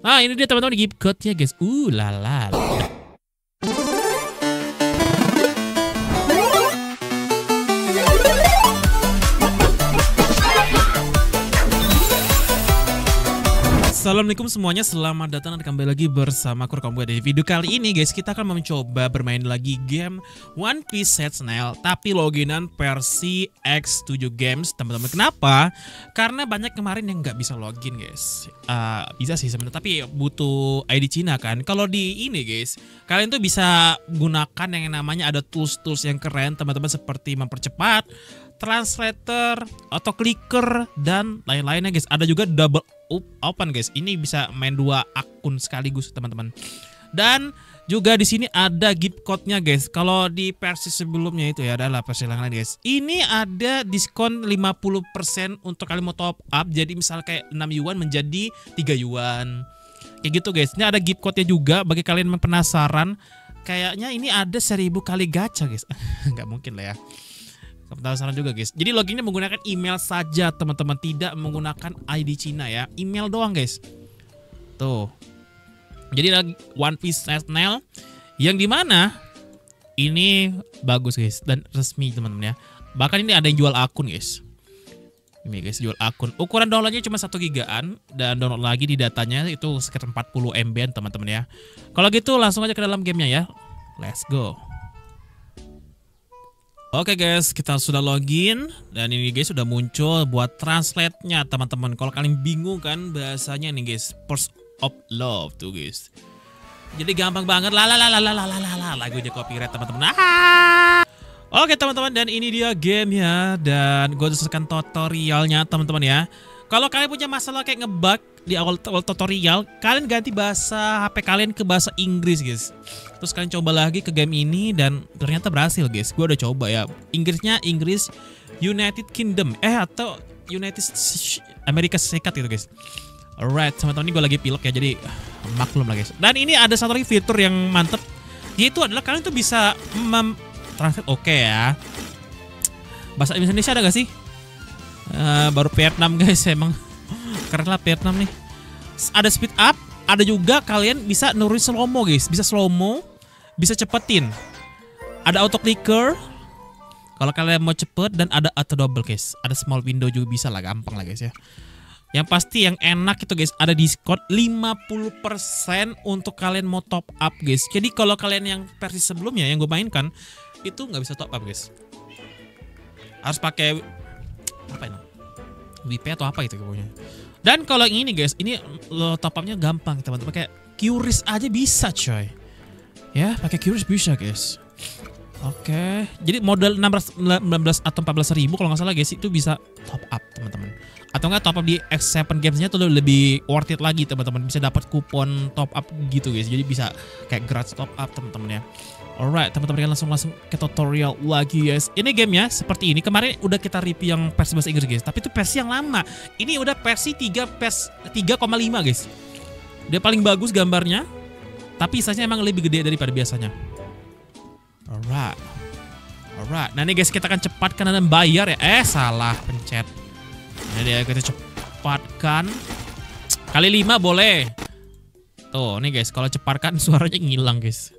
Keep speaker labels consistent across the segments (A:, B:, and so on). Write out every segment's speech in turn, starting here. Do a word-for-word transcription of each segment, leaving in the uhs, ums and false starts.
A: Nah, ini dia teman-teman gift code-nya guys. Uh, lala. Assalamualaikum semuanya, selamat datang dan kembali lagi bersama aku Rekam. Di video kali ini guys, kita akan mencoba bermain lagi game One Piece Set Snail, tapi loginan versi X tujuh Games teman-teman. Kenapa? Karena banyak kemarin yang nggak bisa login guys. uh, Bisa sih sebenarnya, tapi butuh I D Cina kan. Kalau di ini guys, kalian tuh bisa gunakan yang namanya ada tools-tools yang keren teman-teman, seperti mempercepat, translator, auto clicker, dan lain-lainnya guys. Ada juga double open guys. Ini bisa main dua akun sekaligus teman-teman. Dan juga di sini ada gift code-nya guys. Kalau di versi sebelumnya itu ya adalah versi yang lain guys. Ini ada diskon lima puluh persen untuk kalian mau top up. Jadi misal kayak enam yuan menjadi tiga yuan. Kayak gitu guys. Ini ada gift code-nya juga bagi kalian yang penasaran. Kayaknya ini ada seribu kali gacha guys. Nggak mungkin lah ya. Penasaran juga guys. Jadi loginnya menggunakan email saja teman-teman, tidak menggunakan I D Cina ya. Email doang guys. Tuh. Jadi lagi One Piece Snail yang dimana ini bagus guys dan resmi teman-teman ya. Bahkan ini ada yang jual akun guys. Ini guys, jual akun. Ukuran downloadnya cuma satu gigaan dan download lagi di datanya itu sekitar empat puluh M B teman-teman ya. Kalau gitu langsung aja ke dalam gamenya ya. Let's go. Oke guys, kita sudah login dan ini guys sudah muncul buat translate-nya teman-teman. Kalau kalian bingung kan bahasanya nih guys, First of Love tuh guys. Jadi gampang banget, la la la la la la la la, lagunya copyright teman-teman. Ah! Oke teman-teman, dan ini dia game ya, dan gue selesaikan tutorialnya teman-teman ya. Kalau kalian punya masalah kayak ngebug di awal, awal tutorial, kalian ganti bahasa H P kalian ke bahasa Inggris guys. Terus kalian coba lagi ke game ini dan ternyata berhasil guys. Gue udah coba ya. Inggrisnya Inggris United Kingdom eh atau United Amerika Serikat gitu guys. Alright teman-teman, ini gue lagi pilek ya, jadi maklum lah guys. Dan ini ada satu lagi fitur yang mantep, yaitu adalah kalian tuh bisa mem translate oke okay ya. Bahasa Indonesia ada gak sih? Uh, baru Vietnam guys, emang keren lah Vietnam nih. Ada speed up, ada juga kalian bisa nurunin slow mo guys, bisa slow mo, bisa cepetin. Ada auto clicker kalau kalian mau cepet, dan ada auto double guys. Ada small window juga bisa lah, gampang lah guys ya. Yang pasti yang enak itu guys, ada diskon lima puluh persen untuk kalian mau top up guys. Jadi kalau kalian yang versi sebelumnya yang gue mainkan itu nggak bisa top up guys. Harus pakai apa ini? W P atau apa itu pokoknya. Dan kalau yang ini guys, ini lo top upnya gampang teman-teman, kayak Qris aja bisa coy. Ya, pakai Qris bisa guys. Oke, jadi modal enam belas, sembilan belas atau empat belas ribu kalau nggak salah guys, itu bisa top up teman-teman. Atau nggak top up di X tujuh Games-nya tuh lebih worth it lagi teman-teman, bisa dapat kupon top up gitu guys. Jadi bisa kayak gratis top up teman-teman ya. Alright teman-teman, langsung langsung ke tutorial lagi guys. Ini gamenya seperti ini. Kemarin udah kita review yang versi bahasa Inggris guys, tapi itu versi yang lama. Ini udah versi tiga koma lima guys. Dia paling bagus gambarnya, tapi size-nya emang lebih gede daripada biasanya. Alright. Alright. Nah ini guys, kita akan cepatkan dan bayar ya. Eh salah pencet. Ini dia, kita cepatkan. Kali lima boleh. Tuh nih guys, kalau cepatkan suaranya ngilang guys.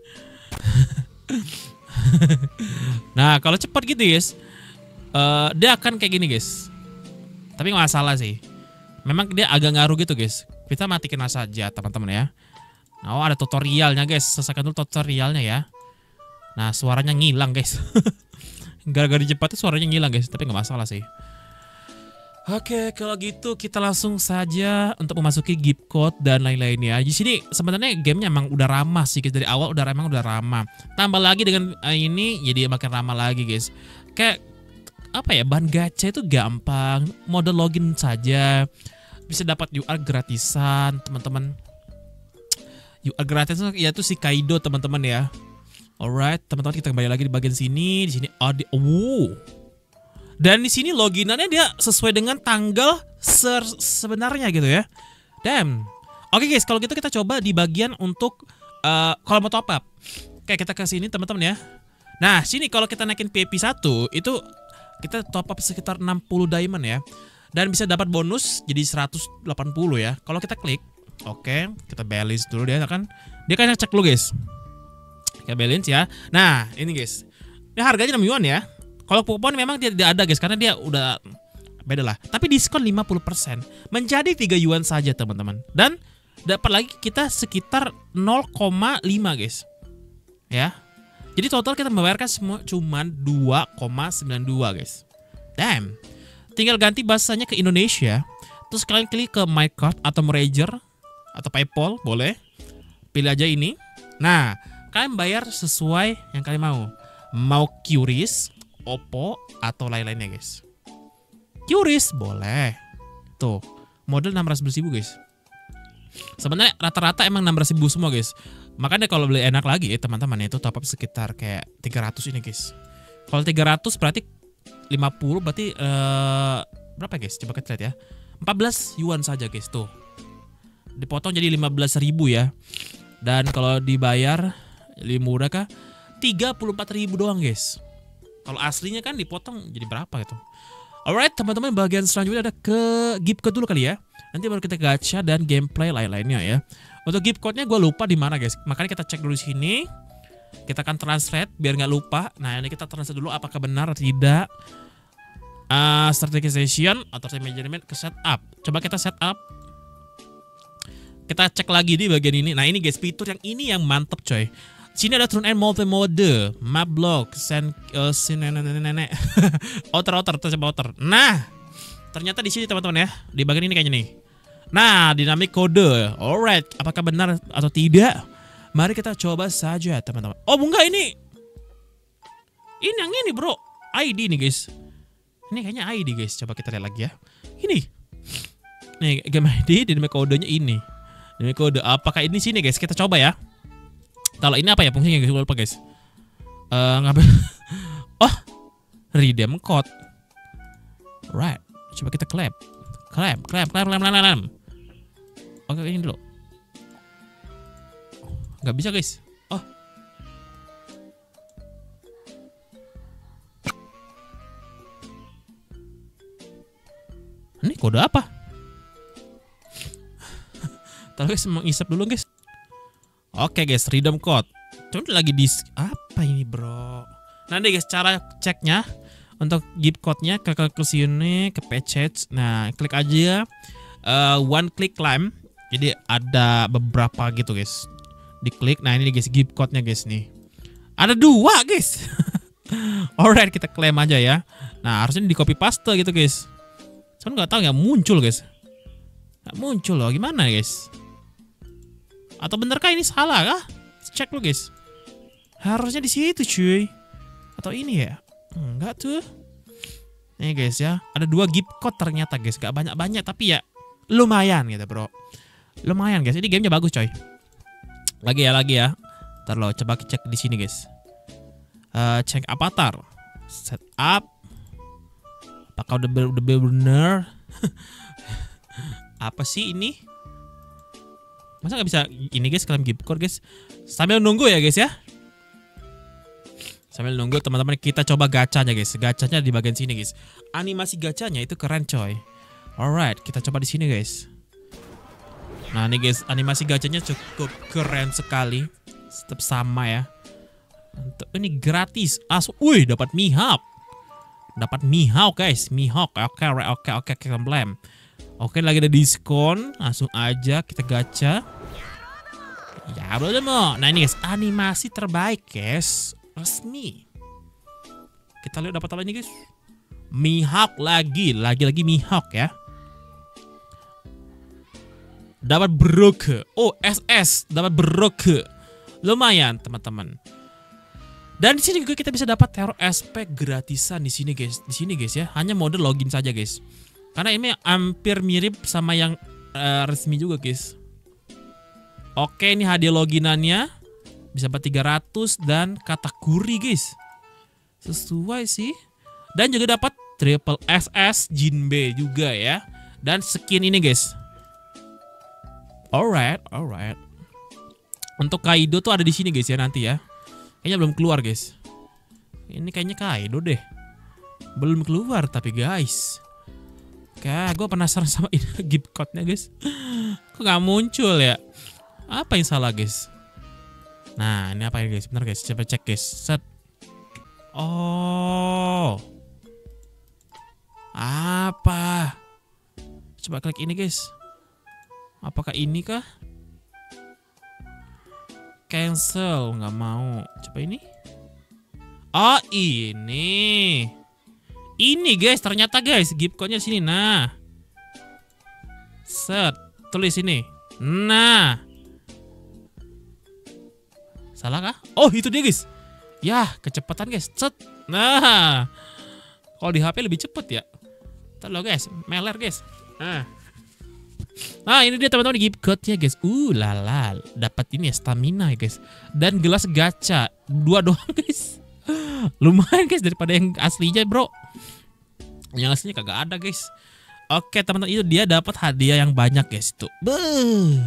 A: Nah kalau cepat gitu guys, uh, dia akan kayak gini guys. Tapi nggak masalah sih, memang dia agak ngaruh gitu guys. Kita matikan saja teman-teman ya. Nah, oh, ada tutorialnya guys, selesaikan dulu tutorialnya ya. Nah suaranya ngilang guys. Gara-gara dicepatin suaranya ngilang guys, tapi nggak masalah sih. Oke, kalau gitu kita langsung saja untuk memasuki gift code dan lain-lainnya. Di sini sebenarnya gamenya emang udah ramah sih guys, dari awal udah emang udah ramah. Tambah lagi dengan ini jadi makin ramah lagi guys. Kayak apa ya, bahan gacha itu gampang, mode login saja bisa dapat U R gratisan teman-teman. U R gratis yaitu si Kaido teman-teman ya. Alright teman-teman, kita kembali lagi di bagian sini. Di sini ada wow. Dan di sini loginannya dia sesuai dengan tanggal sebenarnya gitu ya. Damn. Oke guys, kalau gitu kita coba di bagian untuk uh, kalau mau top up. Oke, kita ke sini teman-teman ya. Nah, sini kalau kita naikin V I P satu itu kita top up sekitar enam puluh diamond ya. Dan bisa dapat bonus jadi seratus delapan puluh ya. Kalau kita klik, Oke, kita balance dulu dia kan. Dia kan cek dulu guys. Kita balance ya. Nah, ini guys. Ini harganya enam yuan ya. Kalau Pokemon memang dia tidak ada guys karena dia udah beda lah. Tapi diskon lima puluh persen. Menjadi tiga yuan saja teman-teman. Dan dapat lagi kita sekitar nol koma lima guys. Ya. Jadi total kita membayarkan semua cuman dua koma sembilan dua guys. Damn. Tinggal ganti bahasanya ke Indonesia. Terus kalian klik ke My Card atau Merger atau PayPal, boleh. Pilih aja ini. Nah, kalian bayar sesuai yang kalian mau. Mau Q R I S, Oppo, atau lain-lainnya guys. Q R I S boleh. Tuh, model enam ratus ribu guys. Sebenarnya rata-rata emang enam ratus ribu semua guys. Makanya kalau beli enak lagi ya teman-teman, itu top up sekitar kayak tiga ratus ini guys. Kalau tiga ratus berarti lima puluh berarti uh, berapa guys? Coba kita lihat ya. empat belas yuan saja guys tuh. Dipotong jadi lima belas ribu ya. Dan kalau dibayar lebih murah kah? tiga puluh empat ribu doang guys. Kalau aslinya kan dipotong jadi berapa gitu. Alright teman-teman, bagian selanjutnya ada ke gift code dulu kali ya. Nanti baru kita gacha dan gameplay lain-lainnya ya. Untuk gift code-nya gue lupa di mana guys. Makanya kita cek dulu di sini. Kita akan translate biar nggak lupa. Nah ini kita translate dulu apakah benar atau tidak. Uh, Strategization atau management ke setup. Coba kita setup. Kita cek lagi di bagian ini. Nah ini guys, fitur yang ini yang mantep coy. Sini ada turn and multi mode, map block, send, uh, nenek, outer outer, coba outer. Nah, ternyata di sini teman-teman ya, di bagian ini kayaknya nih. Nah, dinamik kode. Alright, apakah benar atau tidak? Mari kita coba saja teman-teman. Oh enggak, ini, ini yang ini bro, I D nih guys. Ini kayaknya I D guys. Coba kita lihat lagi ya. Ini, nih game I D, dinamik kodenya ini. Dinamik kode. Apakah ini sini guys? Kita coba ya. Kalau ini apa ya fungsinya guys? Lupa guys. Uh, ngapain? Oh, redeem code. Right. Coba kita clap. Clap, clap, clap, clap, clap, clap. Oke, ini dulu. Nggak bisa guys. Oh. Ini kode apa? Tahu guys, mengisap dulu guys. Oke guys, redeem code. Cuma lagi di apa ini bro? Nanti guys, cara ceknya untuk gift code-nya ke ke sini ke page. Nah, klik aja uh, one click claim. Jadi ada beberapa gitu guys. Diklik. Nah, ini guys gift code-nya guys nih. Ada dua guys. Alright, kita klaim aja ya. Nah, harusnya di copy paste gitu guys. Saya nggak tahu ya muncul guys. Nggak muncul loh, gimana guys? Atau benarkah ini salah kah? Cek lu guys. Harusnya di situ cuy. Atau ini ya? Enggak tuh. Nih guys ya, ada dua gift code ternyata guys. Gak banyak-banyak tapi ya lumayan gitu bro. Lumayan guys. Ini gamenya bagus coy. Lagi ya, lagi ya. Ntar lo coba cek di sini guys. Uh, cek avatar. Setup. Apakah udah udah bener? Apa sih ini? Masa nggak bisa ini guys, klaim gift code guys. Sambil nunggu ya guys ya. Sambil nunggu teman-teman, kita coba gacanya guys. Gacanya di bagian sini guys. Animasi gacanya itu keren coy. Alright, kita coba di sini guys. Nah nih guys, animasi gacanya cukup keren sekali. Tetap sama ya. Untuk ini gratis. As, wih dapat Mihawk. Dapat Mihawk guys. Mihawk. Oke, oke, oke, oke, komplain. Oke, lagi ada diskon. Langsung aja kita gacha. Ya belum mau. Nah ini guys, animasi terbaik guys. Resmi. Kita lihat dapat apa ini guys. Mihawk lagi. Lagi-lagi Mihawk ya. Dapat Broke. Oh S S. Dapat Broke. Lumayan teman-teman. Dan di sini juga kita bisa dapat Terror Aspect gratisan di sini guys. Di sini guys ya. Hanya mode login saja guys. Karena ini hampir mirip sama yang uh, resmi juga guys. Oke, ini hadiah loginannya bisa dapat tiga ratus dan kategori guys. Sesuai sih. Dan juga dapat triple S S Jinbe juga ya. Dan skin ini guys. Alright, alright. Untuk Kaido tuh ada di sini guys ya nanti ya. Kayaknya belum keluar guys. Ini kayaknya Kaido deh. Belum keluar tapi guys. Oke, gue penasaran sama ini gift code-nya guys. Kok nggak muncul ya? Apa yang salah guys? Nah ini apa ya guys? Bentar guys, coba cek guys. Set. Oh. Apa? Coba klik ini guys. Apakah ini kah? Cancel, nggak mau. Coba ini. Oh ini. Ini guys, ternyata guys, gift code-nya sini. Nah. Set, tulis ini. Nah. Salah kah? Oh, itu dia guys. Yah, kecepatan guys. Set. Nah. Kalau di H P lebih cepet ya. Ntar lo guys, meler guys. Nah. Nah ini dia teman-teman gift code-nya guys. Uh lala, dapat ini ya, stamina ya guys. Dan gelas gacha dua doang guys. Lumayan guys daripada yang aslinya bro. Yang aslinya kagak ada guys. Oke teman-teman, itu dia dapat hadiah yang banyak guys itu. Beuh.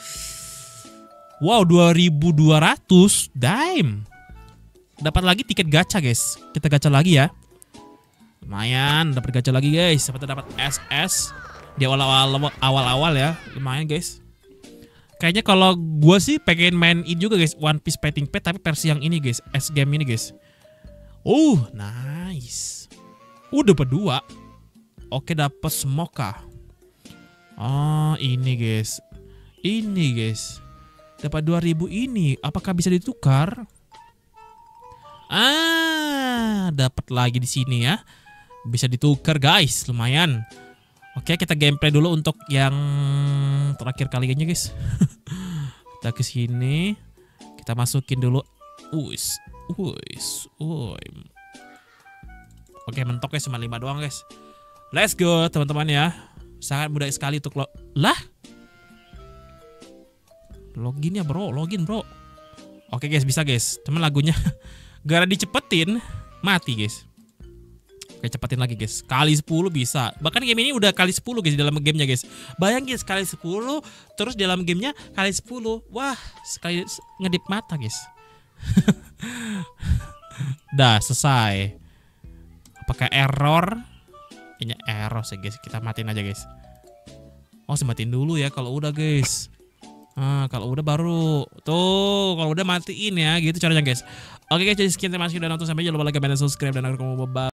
A: Wow, dua ribu dua ratus dime. Dapat lagi tiket gacha guys. Kita gacha lagi ya. Lumayan dapat gacha lagi guys. Seperti dapat S S di awal-awal awal-awal ya, lumayan guys. Kayaknya kalau gue sih pengen main ini juga guys, One Piece Fighting Pet tapi versi yang ini guys, S game ini guys. Uh, nice. Udah berdua. Oke dapat Smoka. Oh ini guys, ini guys, dapat dua ribu ini. Apakah bisa ditukar? Ah, dapat lagi di sini ya. Bisa ditukar guys, lumayan. Oke kita gameplay dulu untuk yang terakhir kalinya guys. Kita ke sini, kita masukin dulu. Uis, uis, uis. Oke mentok guys, cuma lima doang guys. Let's go teman-teman ya. Sangat mudah sekali untuk lo. Lah, login ya bro, login bro. Oke guys bisa guys. Cuman lagunya gara dicepetin mati guys. Oke cepetin lagi guys. Kali sepuluh bisa. Bahkan game ini udah kali sepuluh guys dalam gamenya guys. Bayangin guys, kali sepuluh. Terus dalam gamenya kali sepuluh. Wah sekali ngedip mata guys. Dah selesai. Apakah error? Kayaknya error sih guys. Kita matiin aja guys. Oh matiin dulu ya kalau udah guys. Nah, kalau udah baru. Tuh kalau udah matiin ya. Gitu caranya guys. Oke guys, jadi sekian terima kasih udah nonton. Sampai jumpa lagi, dan subscribe dan kamu bye.